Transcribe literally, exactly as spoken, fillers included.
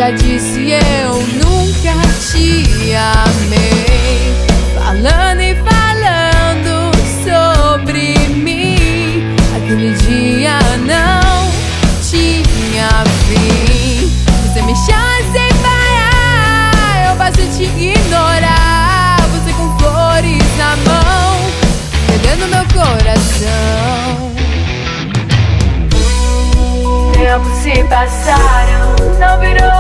já disse, eu nunca te amei. Falando e falando sobre mim, aquele dia não tinha fim. Você me chama sem parar, eu passo a te ignorar. Você com flores na mão, pegando meu coração. Tempos se passaram, não virou